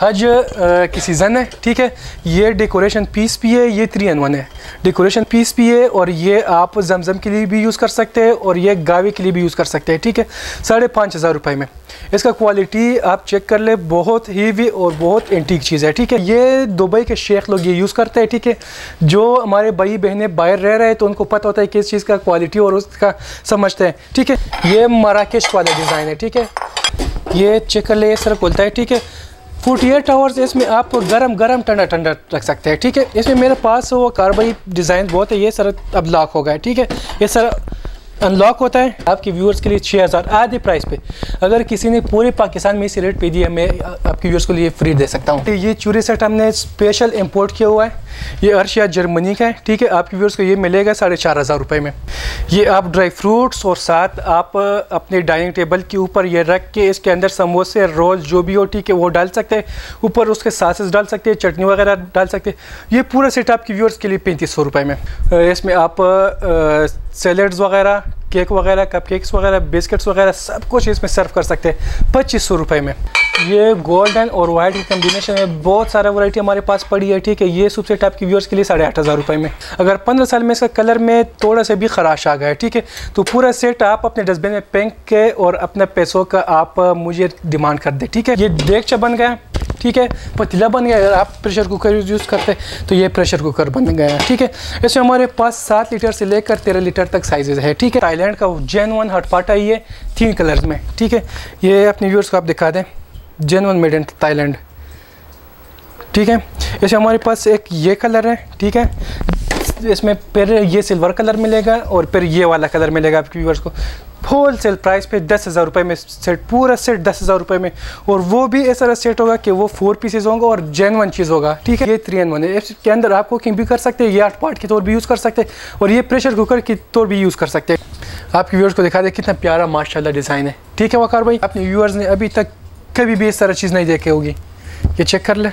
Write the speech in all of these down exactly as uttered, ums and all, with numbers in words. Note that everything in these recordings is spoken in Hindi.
हज की सीज़न है, ठीक है। ये डेकोरेशन पीस भी है, ये थ्री एन वन है, डेकोरेशन पीस भी है और ये आप जमजम के लिए भी यूज़ कर सकते हैं और ये गावे के लिए भी यूज़ कर सकते हैं, ठीक है। साढ़े पाँच हज़ार रुपये में इसका क्वालिटी आप चेक कर ले, बहुत हीवी और बहुत एंटीक चीज़ है, ठीक है। ये दुबई के शेख लोग ये यूज़ करते हैं, ठीक है। जो हमारे भाई बहनें बाहर रह रहे हैं तो उनको पता होता है कि इस चीज़ का क्वालिटी और उसका समझते हैं, ठीक है। ये मराकेश वाला डिज़ाइन है, ठीक है। ये चेक कर ले, ये सर खुलता है, ठीक है। अड़तालीस आवर्स इसमें आप गरम गरम ठंडा ठंडा रख सकते हैं, ठीक है। इसमें मेरे पास वो कार्बाई डिज़ाइन बहुत है, ये सर अब लॉक हो गया है, ठीक है। ये सर अनलॉक होता है आपके व्यूअर्स के लिए छः हज़ार आधे प्राइस पे। अगर किसी ने पूरे पाकिस्तान में इसी रेट पे दिया, मैं आपके व्यूअर्स के लिए फ्री दे सकता हूँ। ये चूड़ी सेट हमने स्पेशल इंपोर्ट किया हुआ है, ये अर्शिया जर्मनी का है, ठीक है। आपके व्यूअर्स को ये मिलेगा साढ़े चार हज़ार रुपये में। ये आप ड्राई फ्रूट्स और साथ आप अपने डाइनिंग टेबल के ऊपर ये रख के इसके अंदर समोसे रोल जो भी हो, ठीक है, वो डाल सकते हैं। ऊपर उसके सासेस डाल सकते हैं, चटनी वगैरह डाल सकते हैं। ये पूरा सेट आपके व्यूअर्स के लिए पैंतीस सौ रुपये में। इसमें आप सैलड्स वगैरह, केक वगैरह, कपकेक्स वगैरह, बिस्किट्स वगैरह सब कुछ इसमें सर्व कर सकते हैं पच्चीस सौ रुपये में। ये गोल्डन और वाइट की कम्बिनेशन में बहुत सारा वैरायटी हमारे पास पड़ी है, ठीक है। ये सूप सेट आपके व्यूअर्स के लिए साढ़े आठ हज़ार रुपये में। अगर पंद्रह साल में इसका कलर में थोड़ा सा भी खराश आ गया है, ठीक है, तो पूरा सेट आप अपने डस्टबिन में फेंक के और अपने पैसों का आप मुझे डिमांड कर दे, ठीक है। ये देगचा बन गया, ठीक है, पतीला बन गया। अगर आप प्रेशर कुकर यूज़ करते हैं तो ये प्रेशर कुकर बन गया, ठीक है। इसमें हमारे पास सात लीटर से लेकर तेरह लीटर तक साइजेज है, ठीक है। थाईलैंड का जेन वन हॉटपॉट आई है तीन कलर्स में, ठीक है। ये अपने व्यूअर्स को आप दिखा दें, जेन वन मेड इन थाईलैंड, ठीक है। इसमें हमारे पास एक ये कलर है, ठीक है। इसमें फिर ये सिल्वर कलर मिलेगा और फिर ये वाला कलर मिलेगा आपके व्यूअर्स को होल सेल प्राइस पे दस हज़ार रुपये में सेट, पूरा सेट दस हज़ार रुपये में। और वो भी ऐसा सेट होगा कि वो फोर पीसेज होंगे और जेन वन चीज़ होगा, ठीक है। ये थ्री एन वन है, इसके अंदर आप कुकिंग भी कर सकते हैं, ये आठ पार्ट के तौर भी यूज़ कर सकते हैं और ये प्रेशर कुकर के तौर भी यूज़ कर सकते हैं। आपके व्यूअर्स को दिखा दे कितना प्यारा माशाल्लाह डिज़ाइन है, ठीक है। वकार भाई, अपने व्यूअर्स ने अभी तक कभी भी इस तरह चीज़ नहीं देखी होगी। ये चेक कर ले,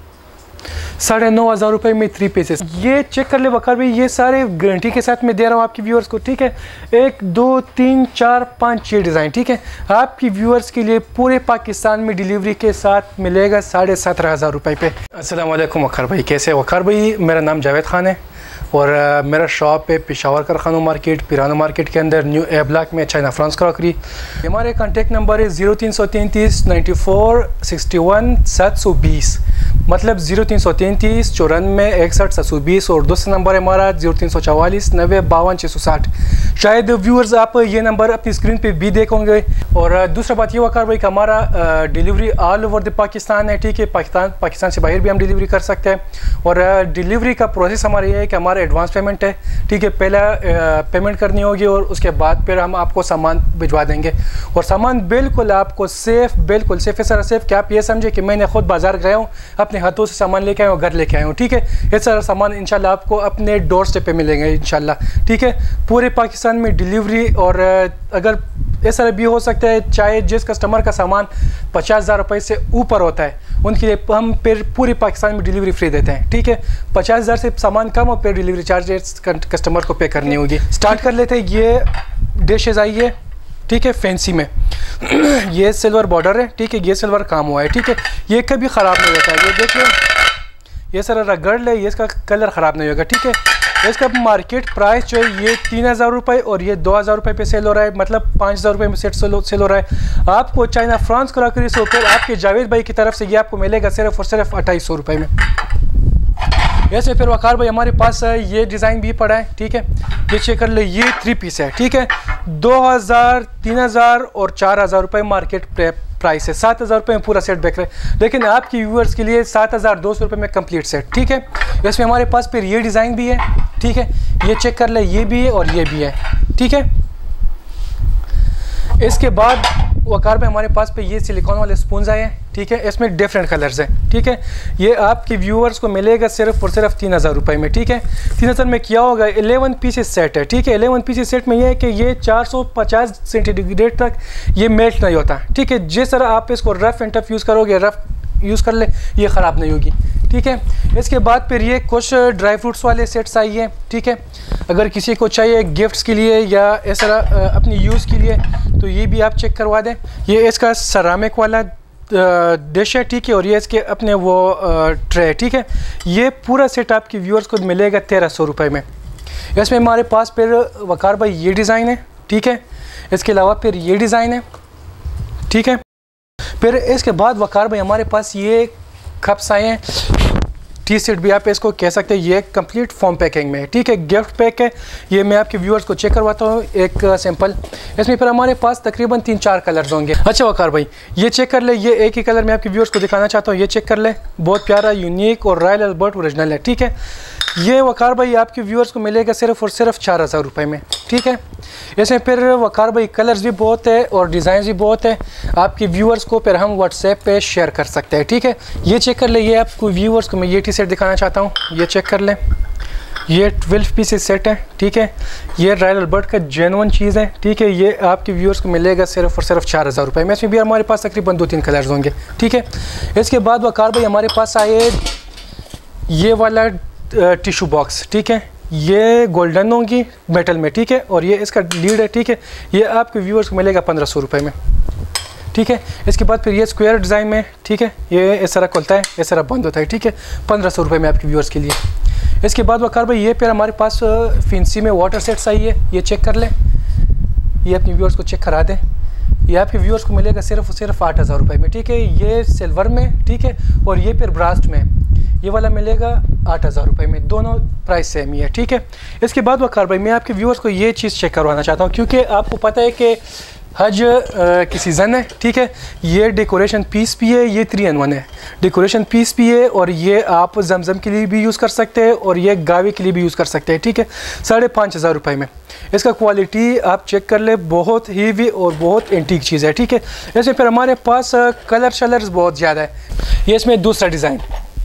साढ़े नौ हज़ार रुपये में थ्री पीसेस। ये चेक कर ले वकार भाई, ये सारे गारंटी के साथ मैं दे रहा हूँ आपके व्यूअर्स को, ठीक है। एक दो तीन चार पाँच छः डिज़ाइन, ठीक है, आपकी व्यूअर्स के लिए पूरे पाकिस्तान में डिलीवरी के साथ मिलेगा साढ़े सत्रह हज़ार रुपये पे। अस्सलाम वालेकुम वकार भाई, कैसे? वकार भाई, मेरा नाम जावेद खान है और uh, मेरा शॉप है पेशावर कारखाना मार्केट, पिराना मार्केट के अंदर न्यू ए ब्लॉक में, चाइना फ्रांस क्रॉकरी। हमारे कॉन्टेक्ट नंबर है ज़ीरो तीन सौ तैंतीस नाइन्टी फोर सिक्सटी वन सात सौ बीस, मतलब ज़ीरो तीन सौ तैंतीस चौरानवे इकसठ सात सौ बीस। और दूसरा नंबर है हमारा ज़ीरो तीन सौ चवालीस नब्बे बावन छः सौ साठ। शायद व्यूअर्स आप ये नंबर अपनी स्क्रीन पे भी देखोगे। और दूसरा बात ये वकार भाई कि हमारा delivery all over the Pakistan है, ठीक है। पाकिस्तान पाकिस्तान से बाहर भी हम डिलीवरी कर सकते हैं। और डिलीवरी का प्रोसेस हमारा ये है कि हमारा एडवांस पेमेंट है, ठीक है। पहला पेमेंट करनी होगी और उसके बाद फिर हम आपको सामान भिजवा देंगे। और सामान बिल्कुल आपको सेफ़, बिल्कुल सेफ़ है सर, सेफ़ कि आप ये समझे कि मैंने खुद बाज़ार गया हूँ, अपने हाथों से सामान लेके आया हूँ, घर लेके आया हूँ, ठीक है। ये सारा सामान इंशाल्लाह आपको अपने डोर स्टेप पे मिलेंगे इंशाल्लाह, ठीक है। पूरे पाकिस्तान में डिलीवरी। और अगर ऐसा भी हो सकता है, चाहे जिस कस्टमर का सामान पचास हज़ार रुपये से ऊपर होता है उनके लिए हम फिर पूरे पाकिस्तान में डिलीवरी फ्री देते हैं, ठीक है। पचास हज़ार से सामान कम और फिर डिलीवरी चार्जेस कस्टमर को पे करनी होगी। स्टार्ट कर लेते हैं। ये डिशेज आई है, ठीक है, फैंसी में। ये सिल्वर बॉर्डर है, ठीक है, ये सिल्वर काम हुआ है, ठीक है। ये कभी ख़राब नहीं होता है, ये देखिए, ये सर रगड़ ले, ये इसका कलर ख़राब नहीं होगा, ठीक है। इसका मार्केट प्राइस जो है ये तीन हज़ार रुपये और ये दो हज़ार रुपये पे सेल हो रहा है, मतलब पाँच हज़ार रुपये में सेट सेल हो रहा है। आपको चाइना फ्रांस क्रॉकरी से ऊपर आपके जावेद भाई की तरफ से ये आपको मिलेगा सिर्फ और सिर्फ अट्ठाईस सौ रुपये में। ऐसे फिर वकार भाई हमारे पास ये डिज़ाइन भी पड़ा है, ठीक है। ये चेक कर ले, ये थ्री पीस है, ठीक है। दो हज़ार तीन हज़ार और चार हज़ार रुपये मार्केट प्राइस है। सात हज़ार रुपये में पूरा सेट बिक रहा है, लेकिन आपकी व्यूअर्स के लिए सात हज़ार दो सौ रुपये में कंप्लीट सेट, ठीक है। इसमें हमारे पास फिर ये डिज़ाइन भी है, ठीक है। ये चेक कर ले, ये भी है और ये भी है, ठीक है। इसके बाद वकार में हमारे पास पे ये सिलिकॉन वाले स्पून्स आए हैं, ठीक है। इसमें डिफरेंट कलर्स हैं, ठीक है। ये आपके व्यूअर्स को मिलेगा सिर्फ और सिर्फ तीन हज़ार रुपये में, ठीक है। तीन हज़ार में क्या होगा, इलेवन पीसेस सेट है, ठीक है। इलेवन पीसेस सेट में ये है कि ये चार सौ पचास सेंटीग्रेड तक ये मेल्ट नहीं होता, ठीक है। जिस तरह आप इसको रफ़ एंड टफ यूज़ करोगे, रफ़ यूज़ कर ले, ये ख़राब नहीं होगी, ठीक है। इसके बाद फिर ये कुछ ड्राई फ्रूट्स वाले सेट्स आई हैं, ठीक है। अगर किसी को चाहिए गिफ्ट्स के लिए या इस तरह अपनी यूज़ के लिए तो ये भी आप चेक करवा दें। ये इसका सरामिक वाला डिश है, ठीक है, और ये इसके अपने वो ट्रे, ठीक है। ये पूरा सेट आपके व्यूअर्स को मिलेगा तेरह सौ रुपये में। इसमें हमारे पास फिर वकार भाई ये डिज़ाइन है, ठीक है। इसके अलावा फिर ये डिज़ाइन है, ठीक है। फिर इसके बाद वकार भाई हमारे पास ये कप्स आए हैं, टी सेट भी आप इसको कह सकते हैं। ये कंप्लीट फॉर्म पैकिंग में है, ठीक है, गिफ्ट पैक है। ये मैं आपके व्यूअर्स को चेक करवाता हूँ एक सैंपल। इसमें फिर हमारे पास तकरीबन तीन चार कलर्स होंगे। अच्छा वकार भाई ये चेक कर ले, ये एक ही कलर मैं आपके व्यूअर्स को दिखाना चाहता हूँ। ये चेक कर ले, बहुत प्यारा, यूनिक और रॉयल अल्बर्ट ओरिजिनल है, ठीक है। ये वकार भाई आपके व्यूअर्स को मिलेगा सिर्फ और सिर्फ चार हज़ार रुपये में, ठीक है। इसमें फिर वकार भाई कलर्स भी बहुत है और डिज़ाइन भी बहुत है। आपके व्यूअर्स को फिर हम व्हाट्सएप पे शेयर कर सकते हैं, ठीक है। ये चेक कर ले, ये आपको व्यूअर्स को मैं ये टी सेट दिखाना चाहता हूँ। ये चेक कर ले, ये ट्वेल्व पीसेस सेट है, ठीक है। ये रॉयल अल्बर्ट का जेन्युइन चीज़ है, ठीक है। ये आपके व्यूअर्स को मिलेगा सिर्फ और सिर्फ चार हज़ार रुपये में। इसमें भी हमारे पास तकरीबन दो तीन कलर्स होंगे, ठीक है। इसके बाद वकार भाई हमारे पास आए ये वाला टिशू बॉक्स, ठीक है। ये गोल्डन होंगी मेटल में, ठीक है, और ये इसका लीड है, ठीक है। ये आपके व्यूअर्स को मिलेगा पंद्रह सौ रुपये में, ठीक है। इसके बाद फिर ये स्क्वायर डिज़ाइन में, ठीक है। ये इस तरह खुलता है, इस तरह बंद होता है, ठीक है। पंद्रह सौ रुपये में आपके व्यूअर्स के लिए। इसके बाद वकार भाई ये फिर हमारे पास फिंसी में वाटर सेट्स आई है। ये चेक कर लें, ये अपने व्यूअर्स को चेक करा दें। ये आपके व्यूअर्स को मिलेगा सिर्फ सिर्फ आठ हज़ार रुपये में, ठीक है। ये सिल्वर में, ठीक है, और ये फिर ब्रास्ट में, ये वाला मिलेगा आठ हज़ार रुपये में। दोनों प्राइस सेम ही है, ठीक है। इसके बाद वकार भाई मैं आपके व्यूअर्स को ये चीज़ चेक करवाना चाहता हूँ, क्योंकि आपको पता है कि हज की सीज़न है, ठीक है। ये डेकोरेशन पीस भी है, ये थ्री एन वन है। डेकोरेशन पीस भी है और ये आप जमजम के लिए भी यूज़ कर सकते हैं और ये गावे के लिए भी यूज़ कर सकते हैं, ठीक है। साढ़े पाँच हज़ार रुपये में। इसका क्वालिटी आप चेक कर ले, बहुत हीवी और बहुत एंटीक चीज़ है, ठीक है। इसमें फिर हमारे पास कलर शलर्स बहुत ज़्यादा है। ये इसमें दूसरा डिज़ाइन,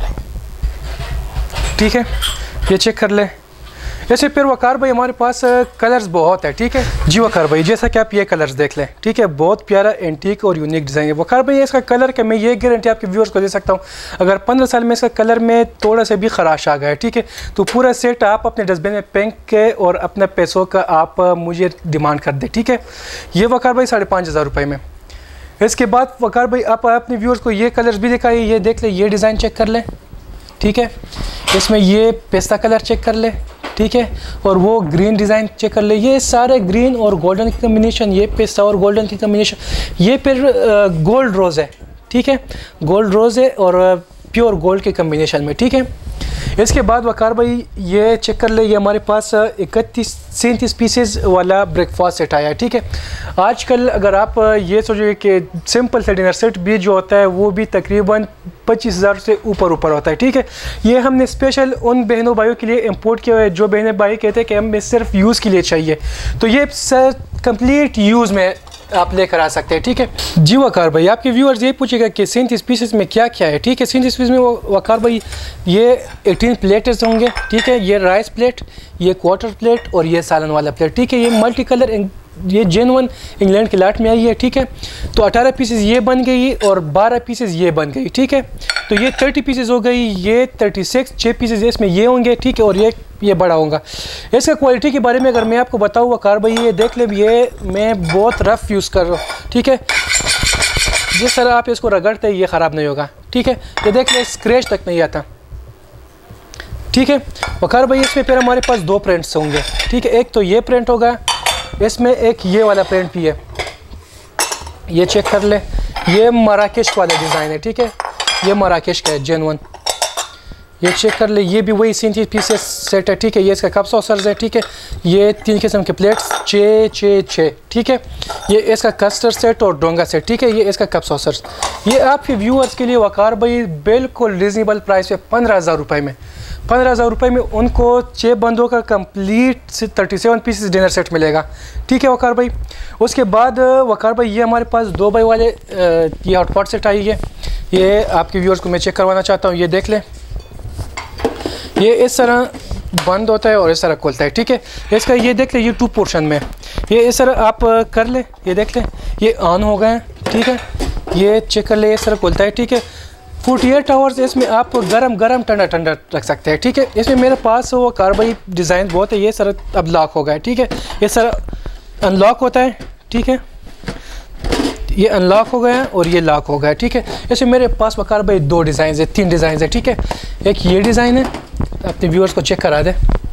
ठीक है, ये चेक कर ले। जैसे फिर वकार भाई हमारे पास कलर्स बहुत है, ठीक है जी वकार भाई। जैसा कि आप ये कलर्स देख लें, ठीक है, बहुत प्यारा एंटीक और यूनिक डिज़ाइन है वकार भाई। इसका कलर का मैं ये गारंटी आपके व्यूअर्स को दे सकता हूँ, अगर पंद्रह साल में इसका कलर में थोड़ा सा भी खराश आ गया है, ठीक है, तो पूरा सेट आप अपने डस्टबिन में फेंक के और अपने पैसों का आप मुझे डिमांड कर दे, ठीक है। ये वकार भाई साढ़े पाँच हज़ार रुपये में। इसके बाद वकार भाई आप अपने व्यूअर्स को ये कलर्स भी दिखाइए। ये देख ले, ये डिज़ाइन चेक कर लें, ठीक है। इसमें ये पिस्ता कलर चेक कर ले, ठीक है, और वो ग्रीन डिज़ाइन चेक कर ले। ये सारे ग्रीन और गोल्डन की कम्बिनेशन, ये पिस्ता और गोल्डन की कम्बिनेशन। ये फिर गोल्ड रोज़ है, ठीक है, गोल्ड रोज़ है और प्योर गोल्ड के कम्बिनेशन में, ठीक है। इसके बाद वकार भाई ये चेक कर ले, ये हमारे पास इकतीस सैंतीस पीसेस वाला ब्रेकफास्ट सेट आया है, ठीक है। आजकल अगर आप ये सोचिए कि सिंपल से डिनर सेट भी जो होता है वो भी तकरीबन पच्चीस हज़ार से ऊपर ऊपर होता है, ठीक है। ये हमने स्पेशल उन बहनों भाइयों के लिए इंपोर्ट किया है जो बहनें भाई कहते हैं कि हमें सिर्फ यूज़ के लिए चाहिए, तो ये सर कंप्लीट यूज़ में आप लेकर आ सकते हैं, ठीक है जी वकार भाई। आपके व्यूअर्स ये पूछेगा कि सैंतीस पीसेस में क्या क्या है, ठीक है। सैंतीस पीस में वकार भाई ये अठारह प्लेट्स होंगे, ठीक है। ये राइस प्लेट, ये क्वार्टर प्लेट और ये सालन वाला प्लेट, ठीक है। ये मल्टी कलर, ये जेन्युइन इंग्लैंड के लाट में आई है, ठीक है। तो अठारह पीसेस ये बन गई और बारह पीसेस ये बन गई, ठीक है। तो ये तीस पीसेस हो गई, ये छत्तीस, छः पीसेस इसमें ये होंगे, ठीक है, और ये ये बड़ा होगा। इसका क्वालिटी के बारे में अगर मैं आपको बताऊँ वकार भाई, ये देख ले, ये मैं बहुत रफ़ यूज़ कर रहा हूँ, ठीक है। जिस तरह आप इसको रगड़ते हैं ये ख़राब नहीं होगा, ठीक है। ये देख ले, स्क्रैच तक नहीं आता, ठीक है वकार भाई। इसमें फिर हमारे पास दो प्रिंट्स होंगे, ठीक है। एक तो ये प्रिंट होगा, इसमें एक ये वाला प्रिंट भी है। ये चेक कर ले, ये मराकेश वाला डिज़ाइन है, ठीक है। ये मराकेश का है जेन्युइन। ये चेक कर ले, ये भी वही सैंतीस पीसेस सेट है, ठीक है। ये इसका कप सॉसर्स है, ठीक है। ये तीन किस्म के प्लेट्स, छः छः छः, ठीक है। ये इसका कस्टर्ड सेट और डोंगा सेट, ठीक है। ये इसका कप सॉसर्स। ये आपके व्यूअर्स के लिए वकार भाई बिल्कुल रिजनेबल प्राइस पे पंद्रह हज़ार रुपये में पंद्रह हज़ार रुपये में उनको छः बंदों का complete thirty seven pieces dinner set मिलेगा, ठीक है वकार भाई। उसके बाद वकार भाई ये हमारे पास दो बाई वाले ये हॉटपॉट सेट आई है। ये आपके व्यूअर्स को मैं चेक करवाना चाहता हूँ। ये देख लें, ये इस तरह बंद होता है और इस तरह खुलता है, ठीक है। इसका ये देख ले, ये टू पोर्शन में ये इस तरह आप कर ले, ये देख ले, ये ऑन हो गए, ठीक है। ये चेक कर ले, इस तरह खुलता है, ठीक है। अड़तालीस आवर्स इसमें आप गरम गरम ठंडा ठंडा रख सकते हैं, ठीक है। इसमें मेरे पास वो कार्बाई डिज़ाइन बहुत है। ये सर अब लॉक हो गया है, ठीक है। ये सर अनलॉक होता है, ठीक है। ये अनलॉक हो गया और ये लॉक हो गया, ठीक है। ऐसे मेरे पास वकार भाई दो डिज़ाइन है, तीन डिज़ाइन है, ठीक है। एक ये डिज़ाइन है, अपने व्यूअर्स को चेक करा दे,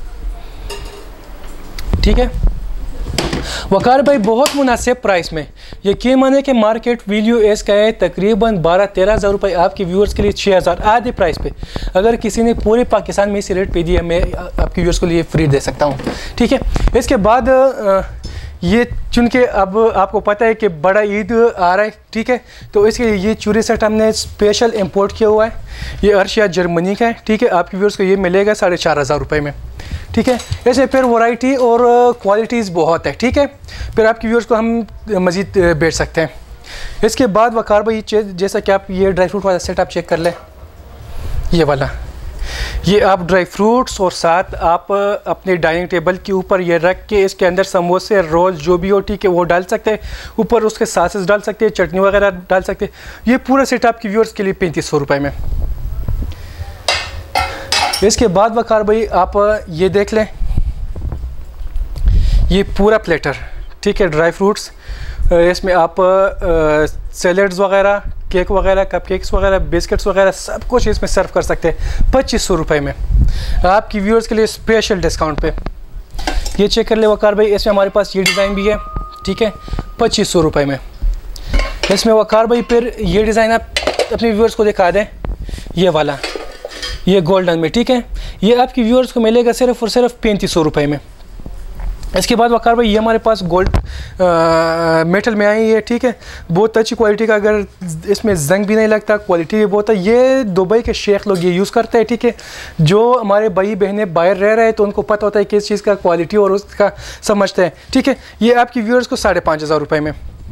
ठीक है। वकार भाई बहुत मुनासिब प्राइस में, यकीन माने कि मार्केट वैल्यू इसका है तकरीबन बारह तेरह हज़ार रुपये आपके व्यूअर्स के लिए छः हज़ार आधे प्राइस पे। अगर किसी ने पूरे पाकिस्तान में इसी रेट पे दिया, मैं आपके व्यूअर्स के लिए फ्री दे सकता हूँ, ठीक है। इसके बाद ये चूँकि अब आपको पता है कि बड़ा ईद आ रहा है, ठीक है, तो इसके लिए ये चूड़ी सेट हमने स्पेशल इंपोर्ट किया हुआ है। ये अर्शिया जर्मनी का है, ठीक है। आपके व्यूअर्स को ये मिलेगा साढ़े चार हज़ार रुपये में, ठीक है। ऐसे फिर वैरायटी और क्वालिटीज़ बहुत है, ठीक है। फिर आपके व्यूअर्स को हम मज़ीद बैठ सकते हैं। इसके बाद वकार भाई जैसा कि आप ये ड्राई फ्रूट वाला सेट आप चेक कर लें, ये वाला, ये आप ड्राई फ्रूट्स और साथ आप अपने डाइनिंग टेबल के ऊपर ये रख के इसके अंदर समोसे रोल जो भी हो, ठीक है, वो डाल सकते हैं। ऊपर उसके सासेस डाल सकते हैं, चटनी वगैरह डाल सकते हैं। ये पूरा सेट आपके व्यूअर्स के लिए पैंतीस सौ रुपये में। इसके बाद वकार भाई आप ये देख लें, ये पूरा प्लेटर, ठीक है, ड्राई फ्रूट्स, इसमें आप सैलड्स वगैरह, केक वगैरह, कपकेक्स वगैरह, बिस्किट्स वगैरह सब कुछ इसमें सर्व कर सकते हैं पच्चीस सौ रुपये में आपकी व्यूअर्स के लिए स्पेशल डिस्काउंट पे। ये चेक कर ले वकार भाई, इसमें हमारे पास ये डिज़ाइन भी है, ठीक है, पच्चीस सौ रुपये में। इसमें वकार भाई फिर ये डिज़ाइन आप अपने व्यूअर्स को दिखा दें, ये वाला, ये गोल्डन में, ठीक है। ये आपकी व्यूअर्स को मिलेगा सिर्फ और सिर्फ पैंतीस सौ रुपये में। इसके बाद वकार भाई ये हमारे पास गोल्ड मेटल में आई है, ठीक है, बहुत अच्छी क्वालिटी का, अगर इसमें जंग भी नहीं लगता, क्वालिटी भी बहुत है। ये दुबई के शेख लोग ये यूज़ करते हैं, ठीक है। जो हमारे भाई बहनें बाहर रह रहे हैं तो उनको पता होता है किस चीज़ का क्वालिटी और उसका समझते हैं, ठीक है। ये आपकी व्यूअर्स को साढ़े पाँच हज़ार रुपये में।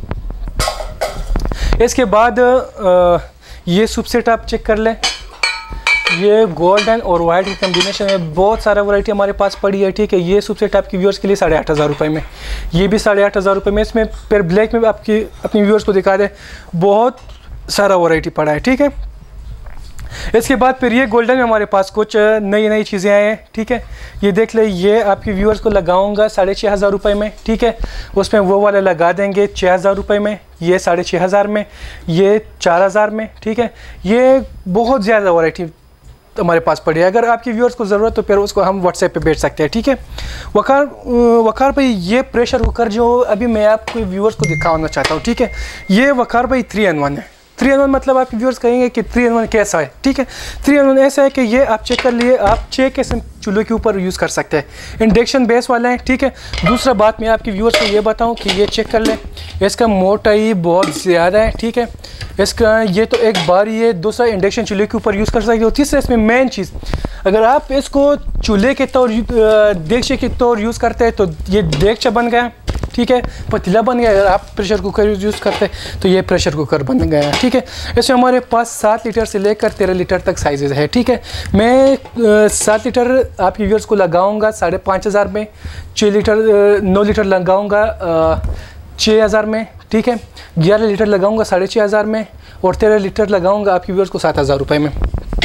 इसके बाद आ, ये सूप सेट आप चेक कर लें, ये गोल्डन और वाइट के कम्बिनेशन में बहुत सारा वैरायटी हमारे पास पड़ी है, ठीक है। ये सूप सेट आपकी व्यूअर्स के लिए साढ़े आठ हज़ार रुपये में, ये भी साढ़े आठ हज़ार रुपये में। इसमें फिर ब्लैक में आपकी अपनी व्यूअर्स को दिखा दे, बहुत सारा वैरायटी पड़ा है, ठीक है। इसके बाद फिर ये गोल्डन में हमारे पास कुछ नई नई चीज़ें आई हैं, ठीक है। ये देख ले, ये आपकी व्यूअर्स को लगाऊंगा साढ़े छः हज़ार रुपये में, ठीक है। उसमें वो वाले लगा देंगे छः हज़ार रुपये में, ये साढ़े छः हज़ार में, ये चार हज़ार में, ठीक है। ये बहुत ज़्यादा वैरायटी हमारे पास पड़ी है। अगर आपकी व्यूअर्स को ज़रूरत तो फिर उसको हम व्हाट्सएप पे भेज सकते हैं, ठीक है। वकार वकार भाई ये प्रेशर कुकर जो अभी मैं आपको व्यूअर्स को दिखाना चाहता हूँ, ठीक है। ये वकार भाई थ्री एन वन है। थ्री एन वन मतलब आपके व्यूअर्स कहेंगे कि थ्री एन वन कैसा है, ठीक है। थ्री एन वन ऐसा है कि ये आप चेक कर लिए, आप छः किस्म चूल्हे के ऊपर यूज़ कर सकते हैं, इंडक्शन बेस वाला है, ठीक है। दूसरा बात मैं आपके व्यूअर्स को ये बताऊं कि ये चेक कर लें, इसका मोटाई बहुत ज़्यादा है, ठीक है। इसका ये तो एक बार ये दूसरा इंडक्शन चूल्हे के ऊपर यूज़ कर सकते हो। तीसरा इसमें मेन चीज़, अगर आप इसको चूल्हे के तौर देगचे के तौर यूज़ करते हैं तो ये देगचा बन गया, ठीक है, पतीला बन गया। अगर आप प्रेशर कुकर यूज़ करते हैं तो ये प्रेशर कुकर बन गया, ठीक है। इसमें हमारे पास सात लीटर से लेकर तेरह लीटर तक साइजेज़ है, ठीक है। मैं सात लीटर आपके व्यूअर्स को लगाऊंगा साढ़े पाँच हज़ार में, छः लीटर नौ लीटर लगाऊंगा छः हज़ार में, ठीक है। ग्यारह लीटर लगाऊंगा साढ़े छः हज़ार में और तेरह लीटर लगाऊंगा आपके व्यूअर्स को सात हज़ार रुपये में।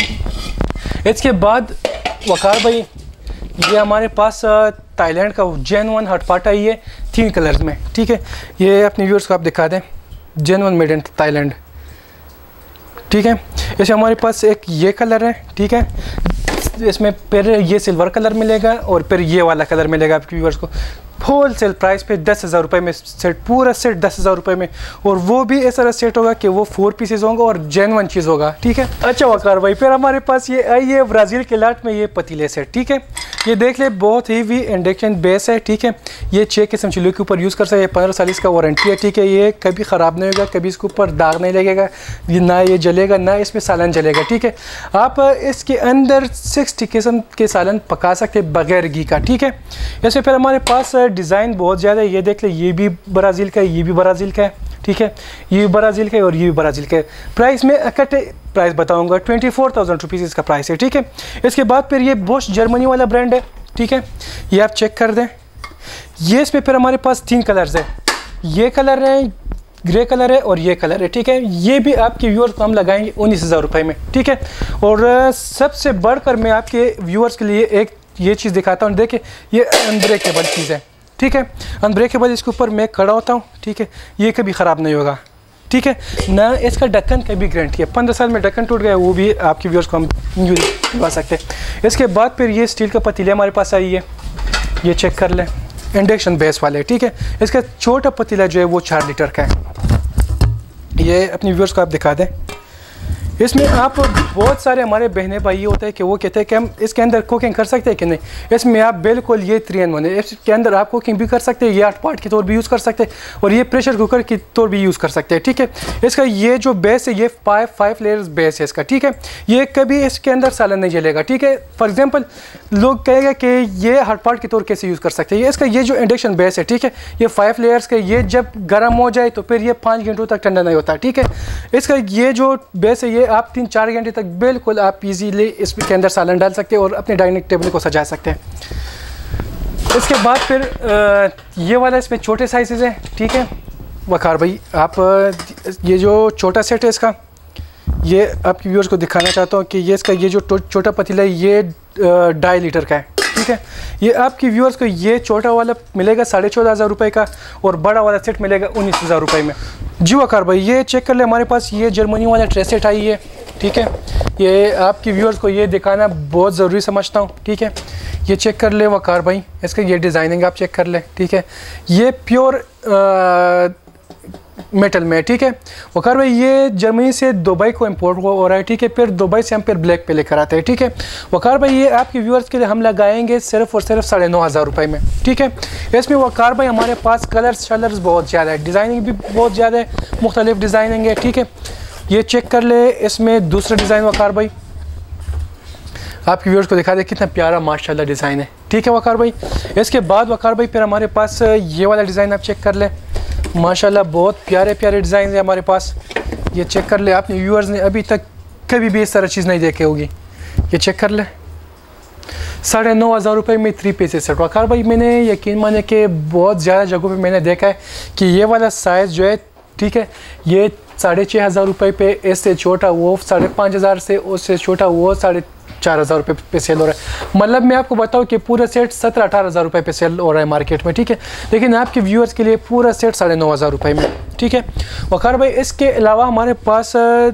इसके बाद वकार भाई ये हमारे पास थाईलैंड का जेन वन हटपाटा ही है, तीन कलर्स में, ठीक है। ये अपने व्यूअर्स को आप दिखा दें, जेन वन मेड इन थाईलैंड, ठीक है। इसमें हमारे पास एक ये कलर है, ठीक है। इसमें फिर ये सिल्वर कलर मिलेगा और फिर ये वाला कलर मिलेगा आपके व्यूअर्स को होल सेल प्राइस पे दस हज़ार रुपये में सेट, पूरा सेट दस हज़ार रुपये में। और वो भी ऐसा सेट होगा कि वो फोर पीसेज होंगे और जेन्युइन चीज़ होगा, ठीक है। अच्छा वकार भाई फिर हमारे पास ये आई है ब्राज़ील के लाट में ये पतीले सेट, ठीक है। ये देख ले, बहुत हेवी इंडक्शन बेस है, ठीक है। ये छः किस्म चूल्हे के ऊपर यूज़ कर सकते हैं, पंद्रह साल इसका वारंटी है, ठीक है। ये कभी ख़राब नहीं होगा, कभी इसके ऊपर दाग नहीं लगेगा, ये ना ये जलेगा ना इसमें सालन जलेगा, ठीक है। आप इसके अंदर सिक्सटी किस्म के सालन पका सकते हैं बगैर घी का, ठीक है। ऐसे फिर हमारे पास डिज़ाइन बहुत ज़्यादा है। ये देख ले, ये भी ब्राज़ील का है, ये भी ब्राज़ील का है, ठीक है। ये भी ब्राज़ील का है और ये भी ब्राज़ील का है। प्राइस में इकट्ठे प्राइस बताऊंगा, ट्वेंटी फोर थाउजेंड रुपीज़ इसका प्राइस है, ठीक है। इसके बाद फिर ये बोश जर्मनी वाला ब्रांड है, ठीक है। ये आप चेक कर दें। ये इसमें फिर हमारे पास तीन कलर्स है, ये कलर है, ग्रे कलर है और ये कलर है, ठीक है। ये भी आपके व्यूअर्स को हम लगाएंगे उन्नीस हज़ार रुपये में, ठीक है। और सबसे बढ़कर मैं आपके व्यूअर्स के लिए एक ये चीज़ दिखाता हूँ, देखिए ये अनब्रेकेबल चीज़ है, ठीक है। अनब्रेकेबल, इसके ऊपर मैं खड़ा होता हूँ, ठीक है। ये कभी ख़राब नहीं होगा, ठीक है ना, इसका ढक्कन का भी गारंटी है, पंद्रह साल में ढक्कन टूट गया वो भी आपके व्यूअर्स को हम यूज करवा सकते हैं। इसके बाद फिर ये स्टील का पतीला हमारे पास आई है, ये चेक कर लें, इंडक्शन बेस वाले, ठीक है। इसका छोटा पतीला जो है वो चार लीटर का है, ये अपने व्यूअर्स को आप दिखा दें। इसमें आप बहुत सारे हमारे बहने भाई होते हैं कि वो कहते हैं कि हम इसके अंदर कुकिंग कर सकते हैं कि नहीं, इसमें आप बिल्कुल ये थ्री एन वन है, इसके अंदर आप कुकिंग भी कर सकते हैं, ये आठ पार्ट के तौर भी यूज़ कर सकते हैं और ये प्रेशर कुकर के तौर भी यूज़ कर सकते हैं, ठीक है। इसका ये जो बेस है ये फाइव फाइव लेयर्स बेस है इसका, ठीक है। ये कभी इसके अंदर सालन नहीं जलेगा, ठीक है। फॉर एग्जाम्पल लोग कहेगा कि ये हार्ड पार्ट के तौर कैसे यूज़ कर सकते हैं, ये इसका ये जो इंडक्शन बेस है, ठीक है, ये फाइव लेयर्स का, ये जब गर्म हो जाए तो फिर ये पाँच घंटों तक ठंडा नहीं होता, ठीक है। इसका ये जो बेस है ये आप तीन चार घंटे तक बिल्कुल आप इजीली इसके अंदर सालन डाल सकते हैं और अपने डाइनिंग टेबल को सजा सकते हैं। इसके बाद फिर आ, ये वाला इसमें छोटे साइजेस हैं, ठीक है। वकार भाई आप ये जो छोटा सेट है इसका, ये आपके व्यूअर्स को दिखाना चाहता हूँ कि ये इसका ये जो छोटा पतीला है ये ढाई लीटर का है, ठीक है। ये आपके व्यूअर्स को ये छोटा वाला मिलेगा साढ़े चौदह हज़ार रुपये का और बड़ा वाला सेट मिलेगा उन्नीस हज़ार रुपये में। जी वकार भाई ये चेक कर ले, हमारे पास ये जर्मनी वाला ट्रे सेट आई है, ठीक है। ये आपके व्यूअर्स को ये दिखाना बहुत ज़रूरी समझता हूँ, ठीक है। ये चेक कर ले वकार भाई, इसका ये डिज़ाइनिंग आप चेक कर ले, ठीक है। ये प्योर मेटल में, ठीक है। वकार भाई ये जर्मनी से दुबई को इंपोर्ट हो रहा है, ठीक है। फिर दुबई से हम फिर ब्लैक पे लेकर आते हैं, ठीक है। वकार भाई ये आपके व्यूअर्स के लिए हम लगाएंगे सिर्फ और सिर्फ साढ़े नौ हज़ार रुपये में, ठीक है। इसमें वकार भाई हमारे पास कलर्स शलर्स बहुत ज़्यादा है, डिज़ाइनिंग भी बहुत ज़्यादा है, मुख्तलिफ डिज़ाइनिंग है, ठीक है। ये चेक कर ले, इसमें दूसरा डिज़ाइन वकार भाई आपके व्यूअर्स को दिखा दे, कितना प्यारा माशाल्लाह डिज़ाइन है, ठीक है वकार भाई। इसके बाद वकार भाई फिर हमारे पास ये वाला डिज़ाइन आप चेक कर ले, माशाल्लाह बहुत प्यारे प्यारे डिज़ाइन है हमारे पास। ये चेक कर ले, आपने व्यूअर्स ने अभी तक कभी भी इस तरह चीज़ नहीं देखी होगी। ये चेक कर ले, साढ़े नौ हज़ार रुपये में थ्री पीसेस सेट। वकार भाई मैंने यकीन माने कि बहुत ज़्यादा जगहों पे मैंने देखा है कि ये वाला साइज़ जो है, ठीक है, ये साढ़े छः हज़ार रुपये पे, इससे छोटा वो साढ़े पाँच हज़ार से, उससे छोटा वो साढ़े चार हज़ार रुपये पे सेल हो रहा है। मतलब मैं आपको बताऊं कि पूरा सेट सत्रह अठारह हज़ार रुपये पे सेल हो रहा है मार्केट में, ठीक है। लेकिन आपके व्यूअर्स के लिए पूरा सेट साढ़े नौ हज़ार रुपये में, ठीक है। वकार भाई इसके अलावा हमारे पास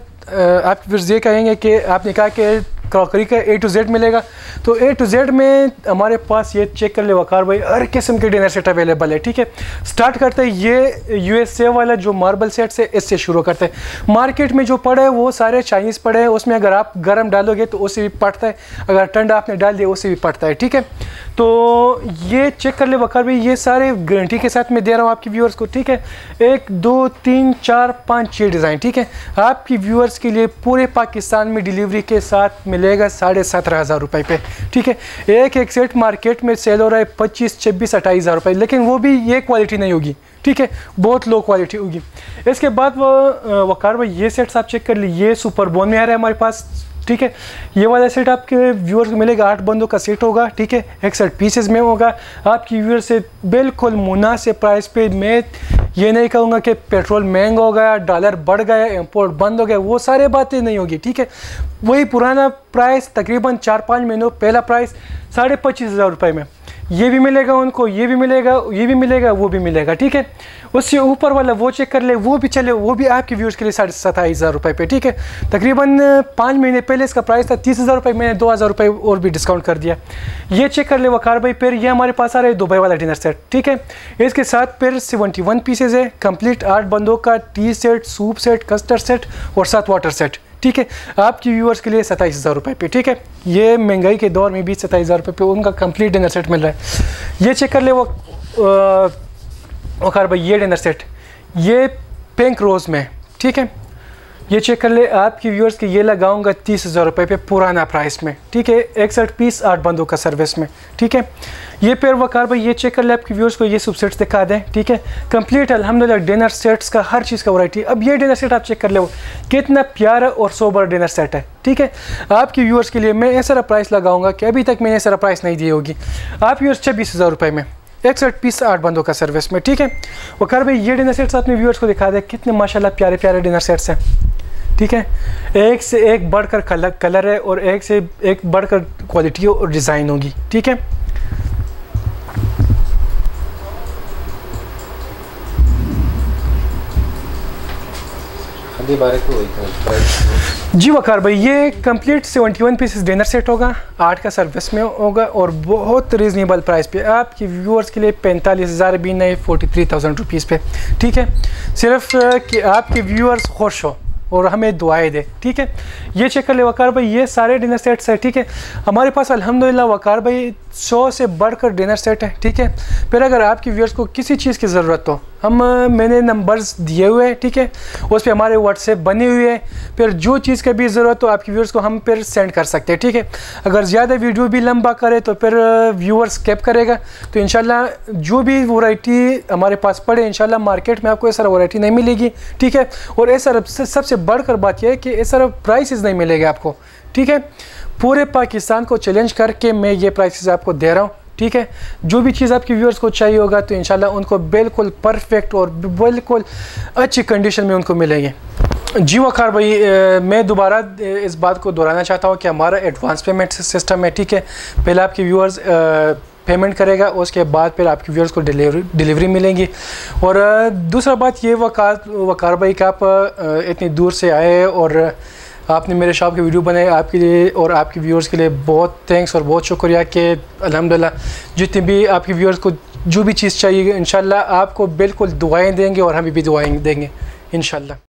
आप फिर ये कहेंगे कि आपने कहा कि क्रॉकरी का ए टू जेड मिलेगा, तो ए टू जेड में हमारे पास ये चेक कर ले वकार भाई हर किस्म के डिनर सेट अवेलेबल है, ठीक है। स्टार्ट करते हैं ये यूएसए वाला जो मार्बल सेट से, इससे शुरू करते हैं। मार्केट में जो पड़े हैं वो सारे चाइनीज़ पड़े हैं, उसमें अगर आप गर्म डालोगे तो उससे भी पड़ता है, अगर ठंडा आपने डाल दिया उससे भी पड़ता है, ठीक है। तो ये चेक कर ले वकार भाई, ये सारे गारंटी के साथ मैं दे रहा हूँ आपके व्यूअर्स को, ठीक है। एक दो तीन चार पाँच छः डिज़ाइन, ठीक है, आपकी व्यूअर्स के लिए पूरे पाकिस्तान में डिलीवरी के साथ मिलेगा साढ़े सत्रह हज़ार रुपये पे, ठीक है। एक एक सेट मार्केट में सेल हो रहा है पच्चीस छब्बीस अट्ठाईस हज़ार रुपये, लेकिन वो भी ये क्वालिटी नहीं होगी, ठीक है, बहुत लो क्वालिटी होगी। इसके बाद वो वकार भाई ये सेट्स आप चेक कर लीजिए, ये सुपर बोन में आ रहा है हमारे पास, ठीक है। ये वाला सेट आपके व्यूअर्स को मिलेगा, आठ बंदों का सेट होगा, ठीक है, एक सेट पीसेस में होगा आपकी व्यूअर्स से बिल्कुल मुनासिब प्राइस पे। मैं ये नहीं कहूँगा कि पेट्रोल महंगा हो गया, डॉलर बढ़ गया, इंपोर्ट बंद हो गया, वो सारे बातें नहीं होगी, ठीक है। वही पुराना प्राइस तकरीबन चार पाँच महीनों पहला प्राइस साढ़े पच्चीस हज़ार रुपये में, ये भी मिलेगा उनको, ये भी मिलेगा, ये भी मिलेगा, वो भी मिलेगा, ठीक है। उससे ऊपर वाला वो चेक कर ले, वो भी चले, वो भी आपके व्यूअर्स के लिए साढ़े सत्ताईस हज़ार रुपये पे, ठीक है। तकरीबन पाँच महीने पहले इसका प्राइस था तीस हज़ार रुपये, मैंने दो हज़ार रुपये और भी डिस्काउंट कर दिया। ये चेक कर ले वकार भाई, फिर ये हमारे पास आ रहा है दुबई वाला डिनर सेट, ठीक है। इसके साथ फिर सेवेंटी वन पीसेज है, कंप्लीट आठ बंदों का tea set, soup set, custard set और साथ वाटर सेट, ठीक है, आपके व्यूअर्स के लिए सत्ताईस हज़ार रुपये पे, ठीक है। ये महंगाई के दौर में भी सत्ताईस हज़ार रुपये पे उनका कंप्लीट डिनर सेट मिल रहा है। ये चेक कर ले वो वकार भाई, ये डिनर सेट ये पिंक रोज़ में, ठीक है। ये चेक कर ले, आपके व्यूअर्स के ये लगाऊंगा तीस हज़ार रुपये पे पुराना प्राइस में, ठीक है, इकसठ पीस आठ बंदों का सर्विस में, ठीक है। ये पेड़ वकार भाई ये चेक कर ले, आपके व्यूअर्स को ये सब सेट्स दिखा दें, ठीक है, कंप्लीट अल्हम्दुलिल्लाह डिनर सेट्स का हर चीज़ का वैरायटी। अब ये डिनर सेट आप चेक कर ले, वो कितना प्यारा और सोबर डिनर सेट है, ठीक है। आपके व्यूअर्स के लिए मैं ऐसा प्राइस लगाऊंगा कि अभी तक मैंने ऐसा प्राइस नहीं दी होगी। आप व्यूअर्स छब्बीस हज़ार रुपये में इकसठ पीस आठ बंदों का सर्विस में, ठीक है। वकार भाई ये डिनर सेट्स अपने व्यूअर्स को दिखा दे, कितने माशाल्लाह प्यारे प्यारे डिनर सेट्स हैं, ठीक है। एक से एक बढ़कर कलर कलर है और एक से एक बढ़कर क्वालिटी और डिज़ाइन होगी, ठीक है। ये बारे को जी वकार भाई, ये complete seventy one pieces dinner set होगा, आठ का सर्विस में होगा और बहुत रीज़नेबल प्राइस पे आपके व्यूअर्स के लिए पैंतालीस हज़ार भी नहीं, फोर्टी थ्री थाउजेंड रुपीज़ पे, ठीक है। सिर्फ कि आपके व्यूअर्स खुश हो और हमें दुआएं दे, ठीक है। ये चेक कर ले वकार भाई, ये सारे डिनर सेट्स है, ठीक है। हमारे पास अल्हम्दुलिल्लाह वकार भाई सौ से बढ़कर डिनर सेट है, ठीक है। फिर अगर आपकी व्यूअर्स को किसी चीज़ की ज़रूरत हो, हम मैंने नंबर्स दिए हुए हैं, ठीक है, उस पर हमारे व्हाट्सएप बने हुए हैं। फिर जो चीज़ का भी ज़रूरत हो आपकी व्यूअर्स को हम फिर सेंड कर सकते हैं, ठीक है। अगर ज़्यादा वीडियो भी लंबा करे तो फिर व्यूअर्स स्किप करेगा, तो इंशाल्लाह जो भी वैरायटी हमारे पास पड़े इंशाल्लाह मार्केट में आपको ऐसा वैरायटी नहीं मिलेगी, ठीक है। और ऐसा सबसे बढ़कर बात यह है कि ऐसा प्राइसेस नहीं मिलेगा आपको, ठीक है। पूरे पाकिस्तान को चैलेंज करके मैं ये प्राइसेस आपको दे रहा हूँ, ठीक है। जो भी चीज़ आपके व्यूअर्स को चाहिए होगा तो इंशाल्लाह उनको बिल्कुल परफेक्ट और बिल्कुल अच्छी कंडीशन में उनको मिलेंगे। जी वकार भाई, आ, मैं दोबारा इस बात को दोहराना चाहता हूँ कि हमारा एडवांस पेमेंट सिस्टम है, ठीक है। पहले आपके व्यूअर्स पेमेंट करेगा, उसके बाद फिर आपके व्यूअर्स को डिलीवरी डिलीवरी मिलेंगी। और आ, दूसरा बात ये वकार वकार भाई कि आप आ, इतनी दूर से आए और आपने मेरे शॉप की वीडियो बनाई, आपके लिए और आपके व्यूअर्स के लिए बहुत थैंक्स और बहुत शुक्रिया कि अल्हम्दुलिल्लाह जितने भी आपके व्यूअर्स को जो भी चीज़ चाहिए इंशाल्लाह आपको बिल्कुल दुआएं देंगे और हमें भी दुआएं देंगे इंशाल्लाह।